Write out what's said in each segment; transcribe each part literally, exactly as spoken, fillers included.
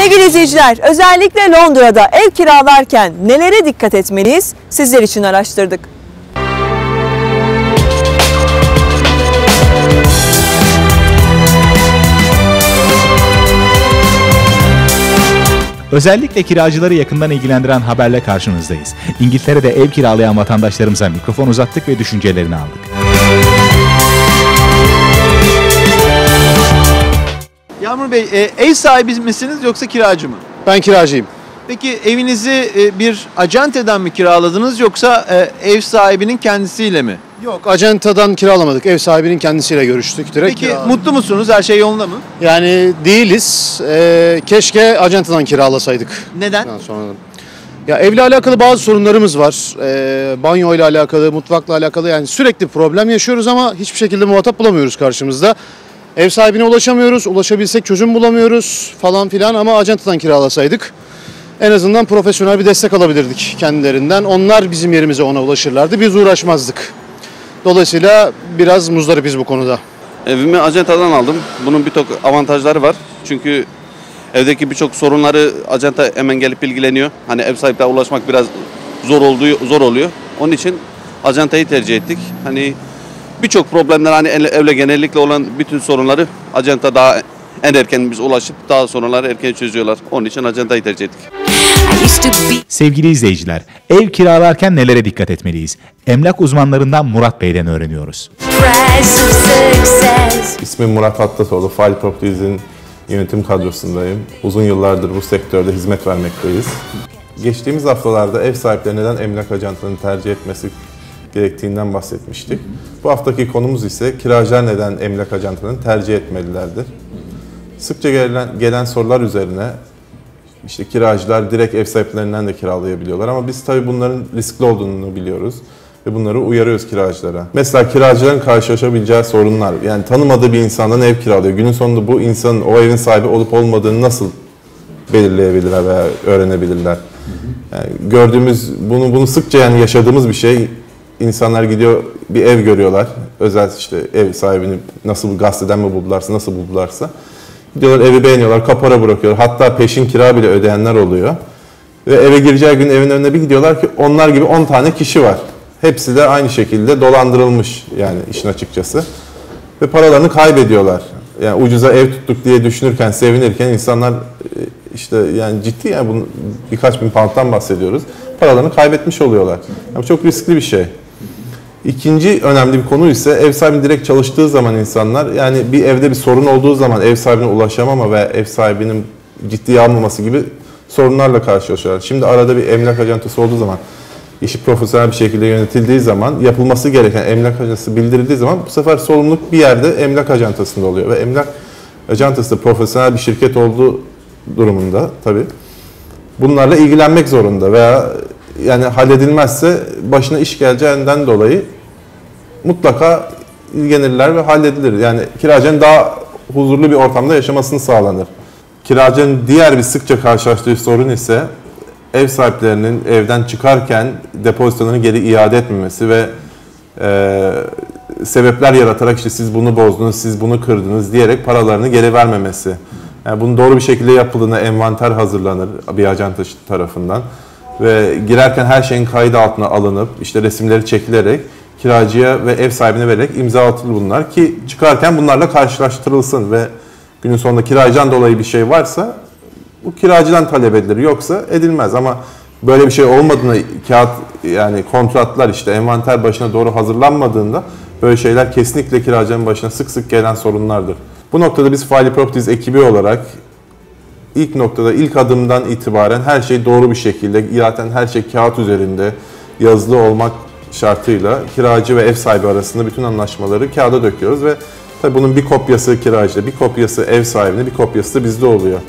Sevgili izleyiciler, özellikle Londra'da ev kiralarken nelere dikkat etmeliyiz? Sizler için araştırdık. Özellikle kiracıları yakından ilgilendiren haberle karşınızdayız. İngiltere'de ev kiralayan vatandaşlarımıza mikrofon uzattık ve düşüncelerini aldık. Yağmur Bey, e, ev sahibi misiniz yoksa kiracı mı? Ben kiracıyım. Peki evinizi e, bir acenteden mi kiraladınız yoksa e, ev sahibinin kendisiyle mi? Yok, acentadan kiralamadık. Ev sahibinin kendisiyle görüştük. Direkt Peki kiraladık. mutlu musunuz? Her şey yolunda mı? Yani değiliz. Ee, keşke acentadan kiralasaydık. Neden? Daha sonra. Ya evle alakalı bazı sorunlarımız var. Ee, banyo ile alakalı, mutfakla alakalı, yani sürekli problem yaşıyoruz ama hiçbir şekilde muhatap bulamıyoruz karşımızda. Ev sahibine ulaşamıyoruz, ulaşabilsek çözüm bulamıyoruz falan filan ama acentadan kiralasaydık en azından profesyonel bir destek alabilirdik kendilerinden. Onlar bizim yerimize ona ulaşırlardı, biz uğraşmazdık. Dolayısıyla biraz muzdaripiz bu konuda. Evimi acentadan aldım. Bunun birçok avantajları var. Çünkü evdeki birçok sorunları acenta hemen gelip ilgileniyor. Hani ev sahiplerine ulaşmak biraz zor olduğu zor oluyor. Onun için acentayı tercih ettik. Hani birçok problemler, hani evle genellikle olan bütün sorunları acenta daha en erken biz ulaşıp daha sorunları erken çözüyorlar. Onun için acentayı tercih ettik. Sevgili izleyiciler, ev kiralarken nelere dikkat etmeliyiz? Emlak uzmanlarından Murat Bey'den öğreniyoruz. İsmim Murat Hattatoğlu, File Properties'in yönetim kadrosundayım. Uzun yıllardır bu sektörde hizmet vermekteyiz. Geçtiğimiz haftalarda ev sahipleri neden emlak ajantalarını tercih etmesi gerektiğinden bahsetmiştik. Bu haftaki konumuz ise kiracılar neden emlak ajantalarını tercih etmelilerdir. Sıkça gelen, gelen sorular üzerine işte kiracılar direkt ev sahiplerinden de kiralayabiliyorlar ama biz tabii bunların riskli olduğunu biliyoruz ve bunları uyarıyoruz kiracılara. Mesela kiracıların karşılaşabileceği sorunlar, yani tanımadığı bir insandan ev kiralıyor. Günün sonunda bu insanın o evin sahibi olup olmadığını nasıl belirleyebilirler veya öğrenebilirler? Yani gördüğümüz, bunu bunu sıkça yani yaşadığımız bir şey. İnsanlar gidiyor, bir ev görüyorlar. Özel işte ev sahibini nasıl gazeteden mi buldularsa, nasıl buldularsa. Gidiyorlar, evi beğeniyorlar, kapora bırakıyorlar. Hatta peşin kira bile ödeyenler oluyor. Ve eve gireceği gün evin önüne bir gidiyorlar ki onlar gibi on tane kişi var. Hepsi de aynı şekilde dolandırılmış yani işin açıkçası. Ve paralarını kaybediyorlar. Yani ucuza ev tuttuk diye düşünürken, sevinirken insanlar işte yani ciddi, yani bunu birkaç bin pound'dan bahsediyoruz. Paralarını kaybetmiş oluyorlar. Yani çok riskli bir şey. İkinci önemli bir konu ise ev sahibi direkt çalıştığı zaman insanlar, yani bir evde bir sorun olduğu zaman ev sahibine ulaşamama ve ev sahibinin ciddiye almaması gibi sorunlarla karşılaşıyorlar. Şimdi arada bir emlak ajantası olduğu zaman, işi profesyonel bir şekilde yönetildiği zaman, yapılması gereken emlak ajantası bildirildiği zaman bu sefer sorumluluk bir yerde emlak ajantasında oluyor. Ve emlak ajantası da profesyonel bir şirket olduğu durumunda tabii bunlarla ilgilenmek zorunda veya yani halledilmezse başına iş geleceğinden dolayı mutlaka ilgilenirler ve halledilir. Yani kiracının daha huzurlu bir ortamda yaşamasını sağlanır. Kiracının diğer bir sıkça karşılaştığı sorun ise ev sahiplerinin evden çıkarken depozitolarını geri iade etmemesi ve e, sebepler yaratarak işte siz bunu bozdunuz, siz bunu kırdınız diyerek paralarını geri vermemesi. Yani bunun doğru bir şekilde yapıldığına envanter hazırlanır bir ajanta tarafından ve girerken her şeyin kaydı altına alınıp işte resimleri çekilerek kiracıya ve ev sahibine vererek imza atılır bunlar ki çıkarken bunlarla karşılaştırılsın ve günün sonunda kiracıdan dolayı bir şey varsa bu kiracıdan talep edilir, yoksa edilmez. Ama böyle bir şey olmadığında, kağıt yani kontratlar işte envanter başına doğru hazırlanmadığında böyle şeyler kesinlikle kiracının başına sık sık gelen sorunlardır. Bu noktada biz File Properties ekibi olarak ilk noktada, ilk adımdan itibaren her şey doğru bir şekilde, zaten her şey kağıt üzerinde yazılı olmak şartıyla kiracı ve ev sahibi arasında bütün anlaşmaları kağıda döküyoruz ve tabii bunun bir kopyası kiracıda, bir kopyası ev sahibinde, bir kopyası da bizde oluyor.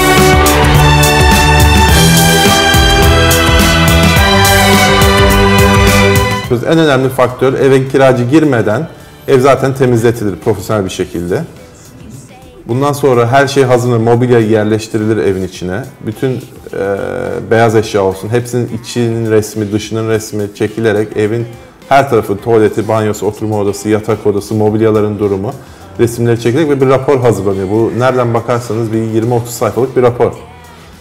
En önemli faktör, eve kiracı girmeden ev zaten temizletilir profesyonel bir şekilde. Bundan sonra her şey hazırlanır, mobilya yerleştirilir evin içine. Bütün e, beyaz eşya olsun, hepsinin içinin resmi, dışının resmi çekilerek evin her tarafı, tuvaleti, banyosu, oturma odası, yatak odası, mobilyaların durumu resimleri çekilerek ve bir rapor hazırlanıyor. Bu nereden bakarsanız bir yirmi otuz sayfalık bir rapor.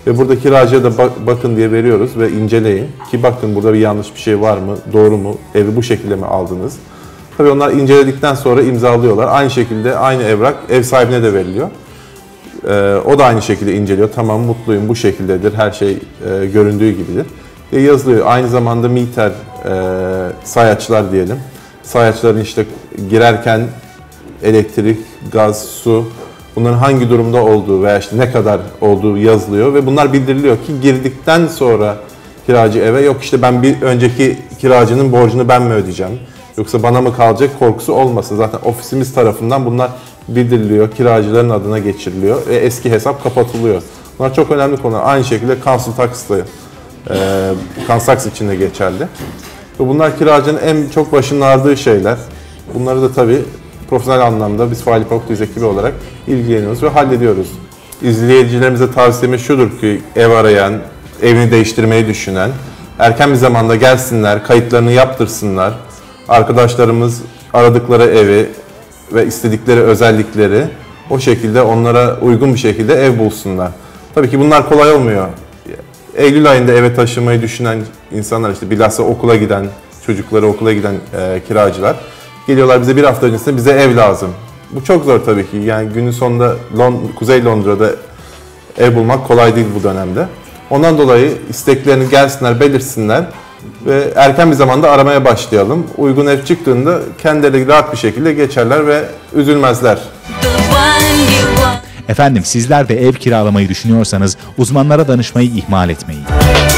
Ve burada kiracıya da bak, bakın diye veriyoruz ve inceleyin ki bakın burada bir yanlış bir şey var mı, doğru mu, evi bu şekilde mi aldınız? Tabii onlar inceledikten sonra imzalıyorlar. Aynı şekilde aynı evrak ev sahibine de veriliyor. Ee, o da aynı şekilde inceliyor. Tamam, mutluyum, bu şekildedir, her şey e, göründüğü gibidir diye yazılıyor. Aynı zamanda meter, e, sayaçlar diyelim. Sayaçların işte girerken elektrik, gaz, su, bunların hangi durumda olduğu veya işte ne kadar olduğu yazılıyor ve bunlar bildiriliyor ki girdikten sonra kiracı eve yok işte ben bir önceki kiracının borcunu ben mi ödeyeceğim yoksa bana mı kalacak korkusu olmasın. Zaten ofisimiz tarafından bunlar bildiriliyor, kiracıların adına geçiriliyor ve eski hesap kapatılıyor. Bunlar çok önemli konular. Aynı şekilde council tax da e, council tax için de geçerli. Ve bunlar kiracının en çok başının ağrıdığı şeyler. Bunları da tabii profesyonel anlamda biz Fahri Properties ekibi olarak ilgileniyoruz ve hallediyoruz. İzleyicilerimize tavsiyemiz şudur ki ev arayan, evini değiştirmeyi düşünen, erken bir zamanda gelsinler, kayıtlarını yaptırsınlar. Arkadaşlarımız aradıkları evi ve istedikleri özellikleri o şekilde onlara uygun bir şekilde ev bulsunlar. Tabii ki bunlar kolay olmuyor. Eylül ayında eve taşımayı düşünen insanlar, işte bilhassa okula giden, çocukları okula giden e, kiracılar geliyorlar bize bir hafta öncesinde bize ev lazım. Bu çok zor tabii ki. Yani günün sonunda Lond- Kuzey Londra'da ev bulmak kolay değil bu dönemde. Ondan dolayı isteklerini gelsinler, belirsinler ve erken bir zamanda aramaya başlayalım. Uygun ev çıktığında kendileri rahat bir şekilde geçerler ve üzülmezler. Efendim sizler de ev kiralamayı düşünüyorsanız uzmanlara danışmayı ihmal etmeyin.